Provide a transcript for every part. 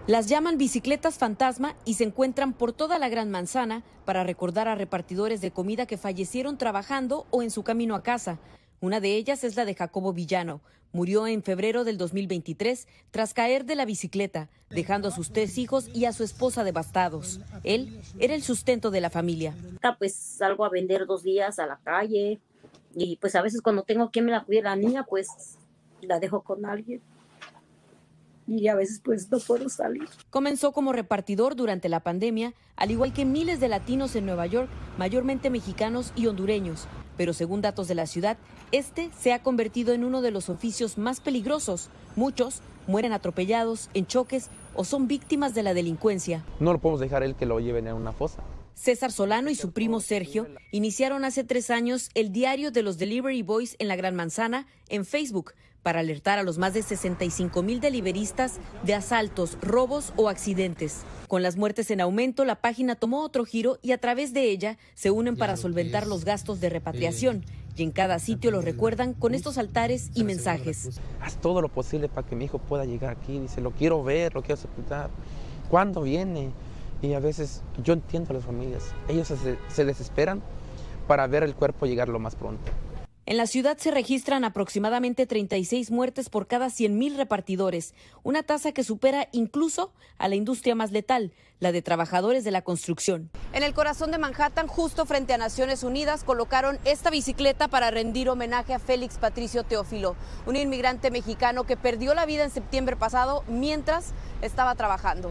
Las llaman bicicletas fantasma y se encuentran por toda la Gran Manzana para recordar a repartidores de comida que fallecieron trabajando o en su camino a casa. Una de ellas es la de Jacobo Villano. Murió en febrero del 2023 tras caer de la bicicleta, dejando a sus 3 hijos y a su esposa devastados. Él era el sustento de la familia. Pues salgo a vender 2 días a la calle y pues a veces cuando tengo quien me la cuide la niña, pues la dejo con alguien. Y a veces pues no puedo salir. Comenzó como repartidor durante la pandemia, al igual que miles de latinos en Nueva York, mayormente mexicanos y hondureños. Pero según datos de la ciudad, este se ha convertido en uno de los oficios más peligrosos. Muchos mueren atropellados, en choques o son víctimas de la delincuencia. No lo podemos dejar él que lo lleven en una fosa. César Solano y su primo Sergio iniciaron hace 3 años el diario de los Delivery Boys en la Gran Manzana en Facebook para alertar a los más de 65,000 deliveristas de asaltos, robos o accidentes. Con las muertes en aumento, la página tomó otro giro y a través de ella se unen para solventar los gastos de repatriación. Y en cada sitio lo recuerdan con estos altares y mensajes. Haz todo lo posible para que mi hijo pueda llegar aquí. Dice, lo quiero ver, lo quiero sepultar. ¿Cuándo viene? Y a veces yo entiendo a las familias. Ellos se desesperan para ver el cuerpo llegar lo más pronto. En la ciudad se registran aproximadamente 36 muertes por cada 100,000 repartidores, una tasa que supera incluso a la industria más letal, la de trabajadores de la construcción. En el corazón de Manhattan, justo frente a Naciones Unidas, colocaron esta bicicleta para rendir homenaje a Félix Patricio Teófilo, un inmigrante mexicano que perdió la vida en septiembre pasado mientras estaba trabajando.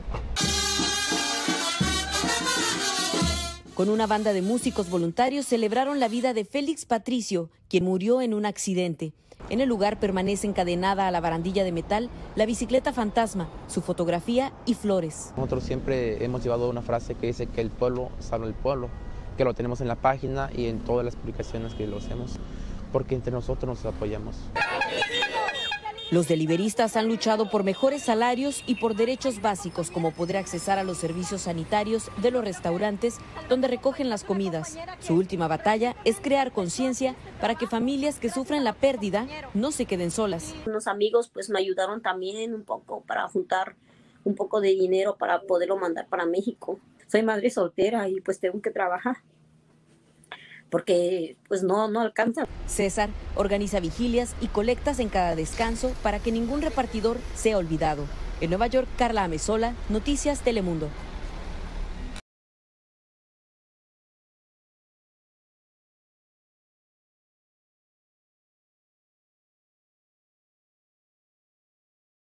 Con una banda de músicos voluntarios celebraron la vida de Félix Patricio, quien murió en un accidente. En el lugar permanece encadenada a la barandilla de metal la bicicleta fantasma, su fotografía y flores. Nosotros siempre hemos llevado una frase que dice que el pueblo salva el pueblo, que lo tenemos en la página y en todas las publicaciones que lo hacemos, porque entre nosotros nos apoyamos. Los deliveristas han luchado por mejores salarios y por derechos básicos como poder accesar a los servicios sanitarios de los restaurantes donde recogen las comidas. Su última batalla es crear conciencia para que familias que sufren la pérdida no se queden solas. Unos amigos pues me ayudaron también un poco para juntar un poco de dinero para poderlo mandar para México. Soy madre soltera y pues tengo que trabajar, porque pues no alcanza. César organiza vigilias y colectas en cada descanso para que ningún repartidor sea olvidado. En Nueva York, Carla Amezola, Noticias Telemundo.